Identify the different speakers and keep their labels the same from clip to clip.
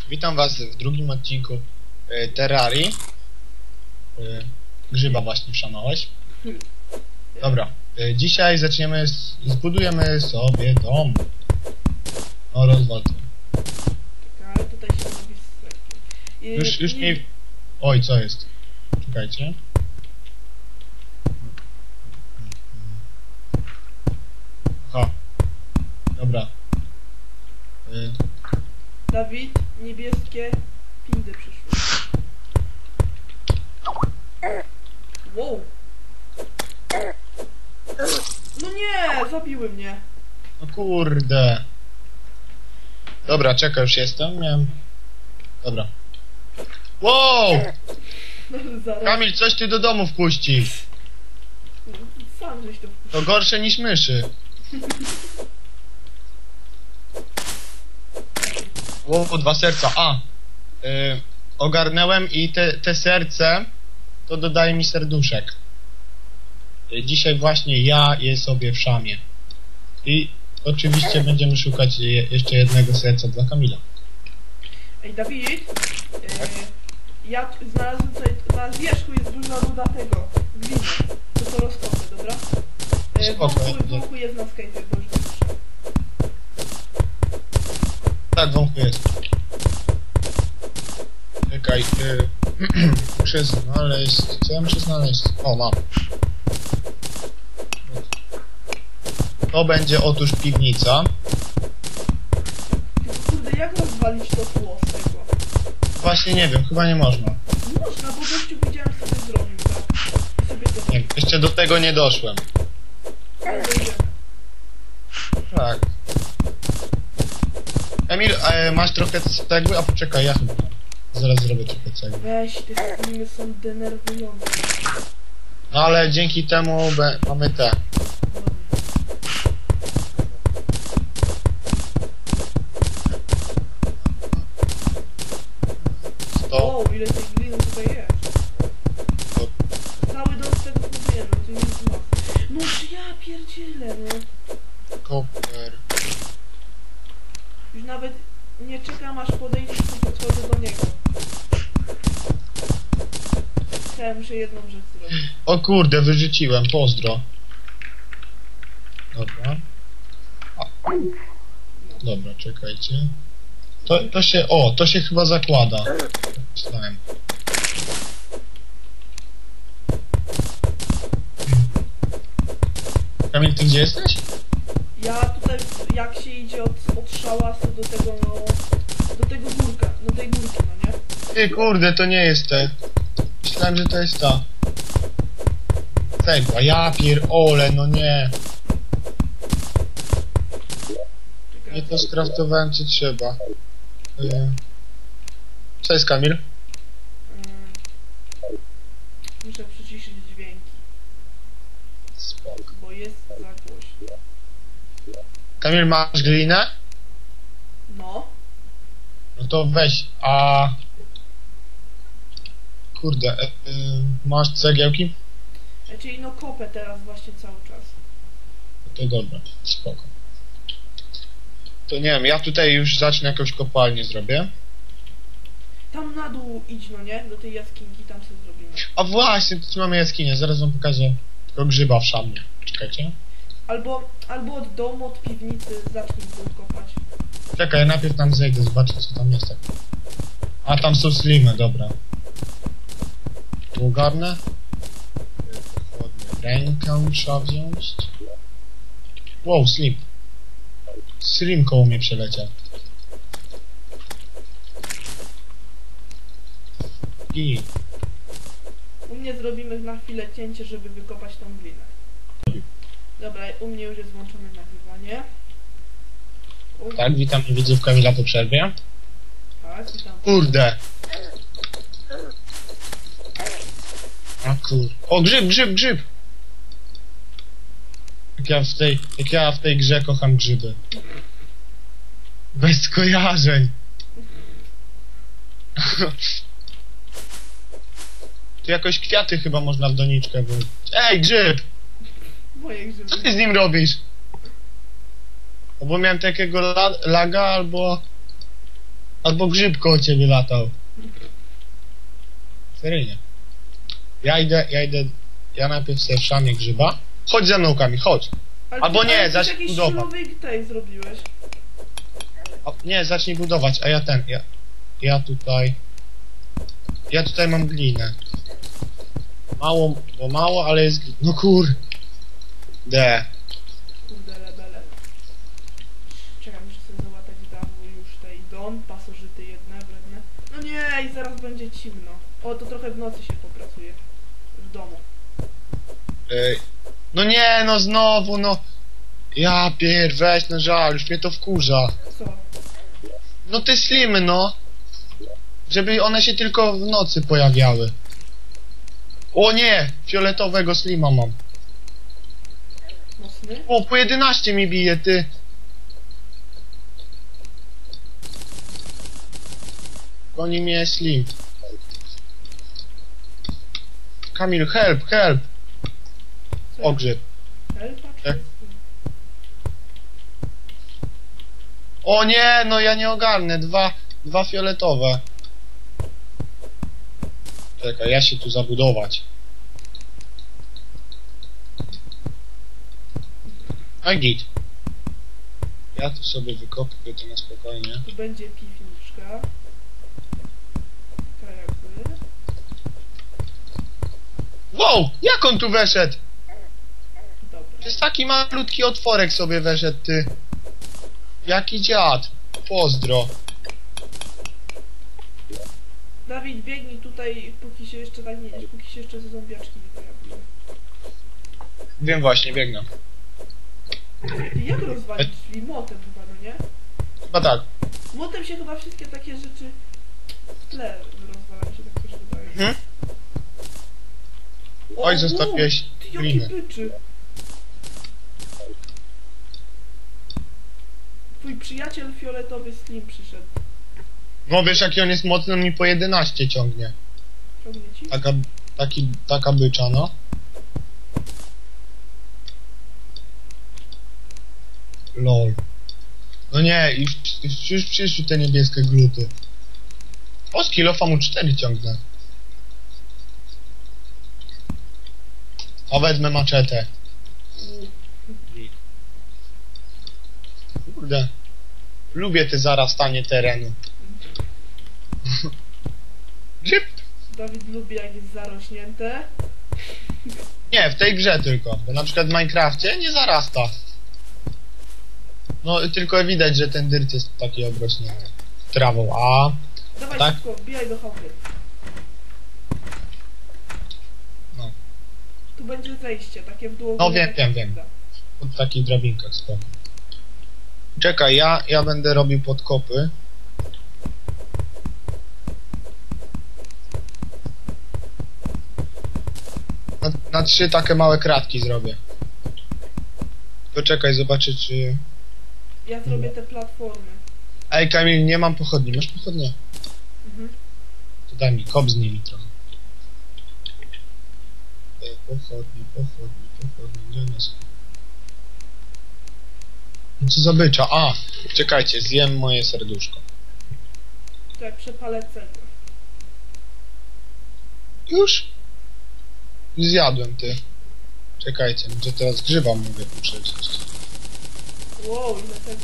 Speaker 1: Witam was w drugim odcinku Terrarii. Grzyba właśnie wszamałeś. Dobra, dzisiaj zbudujemy sobie dom. O, rozwalę.
Speaker 2: Ale tutaj się robi strefy.
Speaker 1: Już nie... Oj, co jest? Czekajcie. Aha. Dobra.
Speaker 2: Dawid, niebieskie pindy przyszły. Wow. No nie, zabiły mnie.
Speaker 1: No kurde. Dobra, czekaj, już jestem. Miałem... Dobra. Wow!
Speaker 2: Zaraz.
Speaker 1: Kamil, coś ty do domu wpuści.
Speaker 2: Sam żeś to wpuścił.
Speaker 1: To gorsze niż myszy. Wow, 2 serca. Ogarnęłem i te serce to dodaje mi serduszek. Dzisiaj właśnie ja je sobie w szamie. I oczywiście będziemy szukać jeszcze jednego serca dla Kamila.
Speaker 2: Ej, Dawid, ja znalazłem tutaj, na wierzchu jest duża ruda tego, gliny. To rozkopy, dobra? Wąchu jest na skate, bo już słyszę.
Speaker 1: Tak, wąchu jest. Czekaj, muszę znaleźć... Co ja muszę znaleźć? O, mam. To będzie otóż piwnica.
Speaker 2: Kurde, jak rozwalić to tło z tego?
Speaker 1: Właśnie nie wiem, chyba nie można.
Speaker 2: Można, bo gościu widziałem sobie zrobił, tak? I sobie to...
Speaker 1: Nie, jeszcze do tego nie doszłem.
Speaker 2: Dojdziemy.
Speaker 1: Tak. Emil, masz trochę cegły? A poczekaj, ja chyba mam. Zaraz zrobię trochę cegły.
Speaker 2: Weź, te filmy są denerwujące.
Speaker 1: No ale dzięki temu mamy te.
Speaker 2: Wow, ile tej gliny tutaj jest. Cały dom z tego budujemy, to nie jest mas. No czy ja pierdzielę, no.
Speaker 1: Koper.
Speaker 2: Już nawet nie czekam aż podejdzie, to podchodzę do niego. Ja muszę jedną rzecz zrobić.
Speaker 1: O kurde, wyrzuciłem, pozdro. Dobra. Dobra, czekajcie. To się chyba zakłada. Myślałem. Kamil, ty gdzie jesteś?
Speaker 2: Ja tutaj, jak się idzie od szałasu do tego, no... Do tego górka, do tej górki, no nie?
Speaker 1: Ty kurde, to nie jest te. Myślałem, że to jest ta. Cegła, ja pierole, no nie. Nie to skraftowałem co trzeba. Co jest, Kamil?
Speaker 2: Muszę przyciszyć dźwięki,
Speaker 1: Spoko.
Speaker 2: bo jest za głośno.
Speaker 1: Kamil, masz glinę?
Speaker 2: No.
Speaker 1: No to weź, kurde, masz cegiełki?
Speaker 2: Czyli no kopę teraz właśnie cały czas.
Speaker 1: No to dobra, spoko. To nie wiem, ja tutaj już zacznę jakąś kopalnię zrobię.
Speaker 2: Tam na dół idź, no nie? Do tej jaskinki, tam sobie zrobimy.
Speaker 1: A właśnie, tu mamy jaskinię, zaraz wam pokażę tego grzyba w szamie. Czekajcie.
Speaker 2: Albo od domu, od piwnicy zacznij tu kopać.
Speaker 1: Czekaj, najpierw tam zejdę, zobaczę co tam jest. A tam są slimy, dobra. Tu ogarnę. Rękę trzeba wziąć. Wow, slim. Slim koło mnie przeleciał. I
Speaker 2: U mnie zrobimy na chwilę cięcie, żeby wykopać tą glinę. Dobra, u mnie już jest włączone nagrywanie.
Speaker 1: tak, witam widzów Kamila po przerwie.
Speaker 2: Tak, i tam.
Speaker 1: Kurde. A kur... O, grzyb! Jak ja w tej grze kocham grzyby. Bez skojarzeń. Tu jakoś kwiaty chyba można w doniczkę włożyć. Ej, grzyb!
Speaker 2: Moje grzyby.
Speaker 1: Co ty z nim robisz? Albo miałem takiego laga, albo Albo grzyb koło ciebie latał. Seryjnie. Ja najpierw sobie wszamię grzyba. Chodź ze mną, Kamil, chodź. Albo nie,
Speaker 2: ale ty
Speaker 1: zacznij
Speaker 2: jakiś
Speaker 1: budować.
Speaker 2: surowy tej zrobiłeś.
Speaker 1: Nie, zacznij budować, a ja tutaj... Ja tutaj mam glinę. Mało, ale jest... No kurde.
Speaker 2: Kurde lebele. Czekaj, muszę sobie załatać dawu już tej dom, pasożyty jedne, wredne. No nie, i zaraz będzie ciemno. O, to trochę w nocy się popracuje. W domu.
Speaker 1: No nie, no znowu, no... Ja weź, no żal, już mnie to wkurza.
Speaker 2: Co?
Speaker 1: No te slimy, no. Żeby one się tylko w nocy pojawiały. O nie! Fioletowego slima mam.
Speaker 2: Mocny?
Speaker 1: O, po 11 mi bije, ty. Goni mnie slim. Kamil, help!
Speaker 2: Co?
Speaker 1: O, grzyb.
Speaker 2: Helpa?
Speaker 1: Tak. O nie, no ja nie ogarnę. Dwa fioletowe. Czekaj, ja się tu zabudować. A git. Ja tu sobie wykopię to na spokojnie.
Speaker 2: Tu będzie piwniczka. Tak jakby.
Speaker 1: Wow! Jak on tu weszedł?
Speaker 2: Dobra.
Speaker 1: Przez taki malutki otworek sobie weszedł, ty. Jaki dziad. Pozdro.
Speaker 2: Dawid, biegnij tutaj, póki się jeszcze tak nie... póki się jeszcze te zombiaczki nie pojawiły.
Speaker 1: Wiem właśnie, biegnę.
Speaker 2: Ty, jak rozwalić drzwi? Motem chyba, no nie?
Speaker 1: Chyba tak.
Speaker 2: Motem się chyba wszystkie takie rzeczy w tle rozwalają, się tak coś wydaje.
Speaker 1: Mhm. Oj, zostawiłeś
Speaker 2: Ty, jaki
Speaker 1: glinę.
Speaker 2: byczy! Twój przyjaciel fioletowy Slim przyszedł.
Speaker 1: No wiesz jaki on jest mocny, on mi po 11 ciągnie.
Speaker 2: Ciągnie ci?
Speaker 1: Taka bycza, no. Lol. No nie, już przyszły te niebieskie gluty. O, z kilofa mu 4 ciągnę. A wezmę maczetę. Kurde. Lubię te zarastanie terenu. Grzyb?
Speaker 2: Dawid lubi jak jest zarośnięte.
Speaker 1: Nie, w tej grze tylko. Bo na przykład w Minecrafcie nie zarasta. No tylko widać, że ten dyrt jest taki obrośnięty trawą, a...
Speaker 2: Dawaj
Speaker 1: Tak?
Speaker 2: szybko, wbijaj do chopy.
Speaker 1: No.
Speaker 2: Tu będzie zejście, takie w dół.
Speaker 1: No wiem. Pod takich drabinkach spoko. Czekaj, ja będę robił podkopy. Na 3 takie małe kratki zrobię. To czekaj, zobaczę czy...
Speaker 2: Ja zrobię te platformy.
Speaker 1: Ej Kamil, nie mam pochodni, masz pochodnie?
Speaker 2: Mhm.
Speaker 1: To daj mi, kop z nimi trochę. Pochodnie, gdzie one są? No co za bycza? A! Czekajcie, zjem moje serduszko.
Speaker 2: Tutaj przepalę cegłę.
Speaker 1: Już? Zjadłem, ty. Czekajcie, no to teraz grzyba muszę wziąć.
Speaker 2: Wow, ile tego.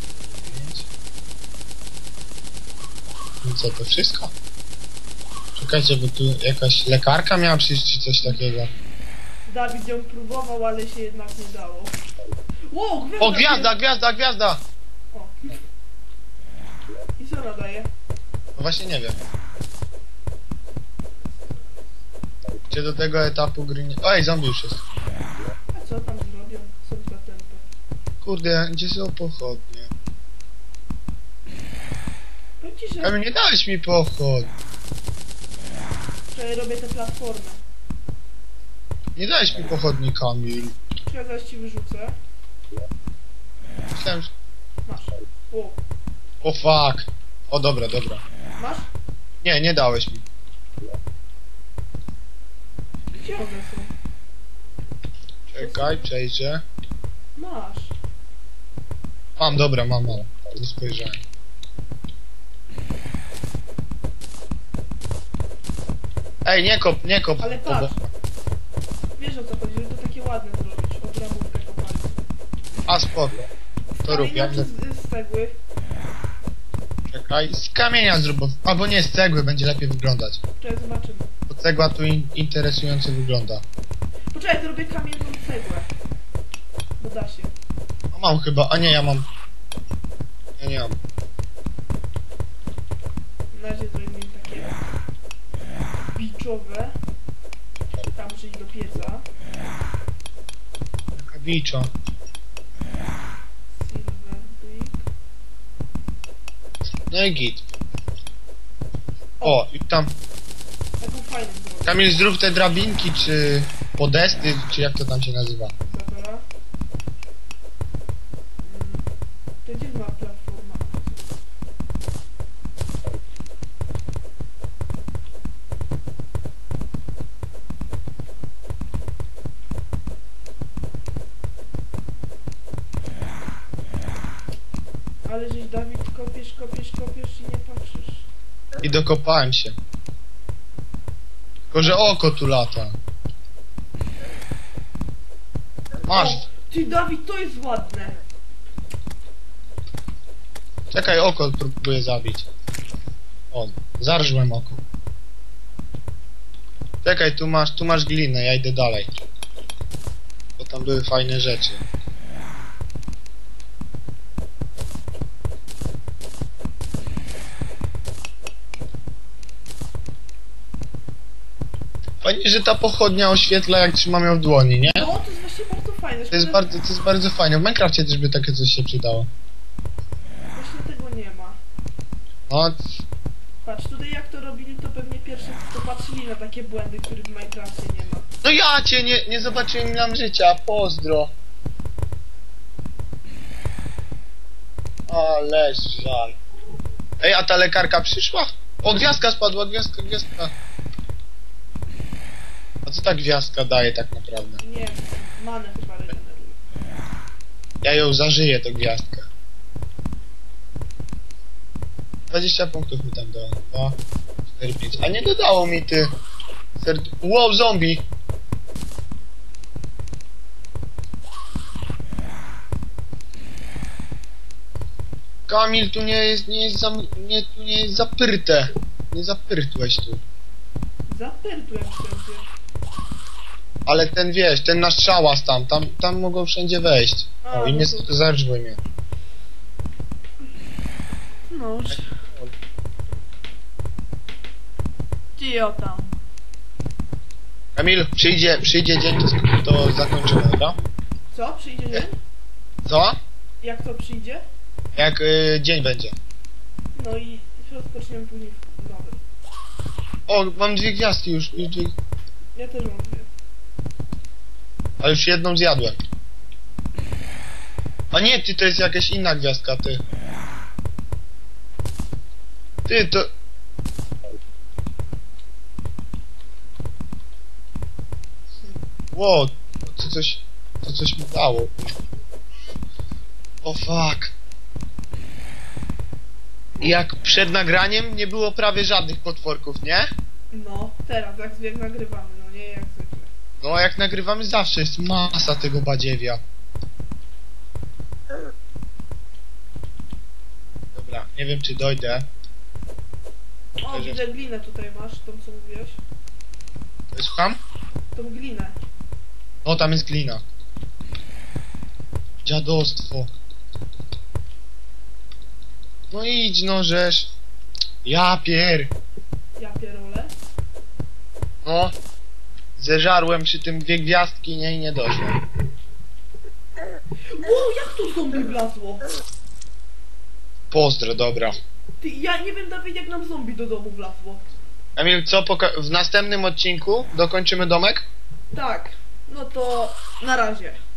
Speaker 1: No co, to wszystko? Czekajcie, bo tu jakaś lekarka miała przyjść, czy coś takiego.
Speaker 2: Dawid ją próbował, ale się jednak nie dało. Wow, gwiazda!
Speaker 1: O, gwiazda!
Speaker 2: O. I co ona daje?
Speaker 1: No właśnie nie wiem. Czy do tego etapu gry nie... Ej, zombie już jest.
Speaker 2: A co tam zrobią? Są za tempo.
Speaker 1: Kurde, gdzie są pochodnie?
Speaker 2: Powiem ci, że
Speaker 1: Kamil, nie dałeś mi pochod.
Speaker 2: wczoraj robię te platformy.
Speaker 1: Nie dałeś mi pochodni, Kamil.
Speaker 2: Ja zaraz ci wyrzucę.
Speaker 1: Myślałem, że...
Speaker 2: Masz. Wow.
Speaker 1: O fuck. O, dobra.
Speaker 2: Masz?
Speaker 1: Nie dałeś mi.
Speaker 2: Gdzie one są?
Speaker 1: Czekaj, przejdzie.
Speaker 2: Masz.
Speaker 1: Mam, dobra, mam. Nie spojrzałem. Ej, nie kop.
Speaker 2: Ale patrz. Wiesz o co chodzi, żeby to takie ładne zrobić. Od ramówkę kopalni.
Speaker 1: A spoko. To rób, ja
Speaker 2: Kamienia
Speaker 1: będę...
Speaker 2: z cegły.
Speaker 1: Czekaj, z kamienia zrób, albo nie, z cegły będzie lepiej wyglądać.
Speaker 2: Czekaj, zobaczymy.
Speaker 1: Bo cegła tu interesująco wygląda.
Speaker 2: Poczekaj, zrobię kamienną cegłę. Bo da się.
Speaker 1: A mam chyba, a nie, ja mam. Ja nie mam.
Speaker 2: Na razie zrobimy takie biczowe. Tam muszę iść do pieca.
Speaker 1: Taka biczo.
Speaker 2: Silver brick.
Speaker 1: No i git. O, i tam.
Speaker 2: Taką fajną zrobię.
Speaker 1: Kamil, zrób te drabinki, czy podesty, czy jak to tam się nazywa.
Speaker 2: Dobra. To gdzie ma platforma? Ale żeś Dawid kopiesz i nie patrzysz.
Speaker 1: I dokopałem się. Tylko, że oko tu lata. Masz.
Speaker 2: O, ty Dawid, to jest ładne.
Speaker 1: Czekaj, oko próbuję zabić. O, zarżłem oko. Czekaj, tu masz glinę, ja idę dalej. Bo tam były fajne rzeczy. Fajnie, że ta pochodnia oświetla, jak trzymam ją w dłoni, nie?
Speaker 2: No, to jest właśnie bardzo fajne.
Speaker 1: To jest bardzo fajne. W Minecrafcie też by takie coś się przydało.
Speaker 2: Właśnie tego nie ma.
Speaker 1: No,
Speaker 2: Patrz, tutaj jak to robili, to pewnie pierwsze to patrzyli na takie błędy, których w Minecrafcie nie ma.
Speaker 1: no ja cię nie zobaczyłem nam życia, pozdro. Ale żal. Ej, a ta lekarka przyszła? O, gwiazdka spadła, gwiazdka. A co ta gwiazdka daje tak naprawdę?
Speaker 2: Nie wiem, manę chyba regeneruje.
Speaker 1: Ja ją zażyję, tę gwiazdkę. 20 punktów mi tam dało. 2, 4, 5. A nie dodało mi ty. Wow, zombie! Kamil, tu nie jest zapyrte. Nie zapyrtłeś tu.
Speaker 2: Zapyrtłem wszędzie.
Speaker 1: Ale ten wiesz, ten nasz szałas tam mogą wszędzie wejść.
Speaker 2: A,
Speaker 1: O, i
Speaker 2: no
Speaker 1: mnie
Speaker 2: to-
Speaker 1: zarżły mnie.
Speaker 2: No. Cio tam.
Speaker 1: Kamil, przyjdzie dzień, to zakończymy, dobra?
Speaker 2: Co? Przyjdzie dzień?
Speaker 1: Co?
Speaker 2: Jak to przyjdzie?
Speaker 1: Jak dzień będzie.
Speaker 2: No i rozpoczniemy później nowy.
Speaker 1: O, mam 2 gwiazdki już dwie.
Speaker 2: Ja też mam dwie.
Speaker 1: A już jedną zjadłem. A nie, ty, to jest jakaś inna gwiazdka, ty. Ty, to... Wow, to coś mi dało. O fuck. Jak przed nagraniem nie było prawie żadnych potworków, nie?
Speaker 2: No, teraz jak nagrywamy, no nie jak zwykle.
Speaker 1: No jak nagrywamy zawsze jest masa tego badziewia. Dobra, nie wiem czy dojdę.
Speaker 2: O, widzę glinę tutaj masz, tą co mówiłeś.
Speaker 1: Słucham?
Speaker 2: Tą glinę.
Speaker 1: No tam jest glina. Dziadostwo. No idź no żeż. Ja pier.
Speaker 2: Ja pierole.
Speaker 1: No. Zeżarłem przy tym 2 gwiazdki, nie i nie doszło.
Speaker 2: Wow, jak tu zombie wlazło?
Speaker 1: Pozdro, dobra.
Speaker 2: Ty, ja nie wiem Dawid jak nam zombie do domu wlazło.
Speaker 1: Emil, co w następnym odcinku dokończymy domek?
Speaker 2: Tak, no to na razie.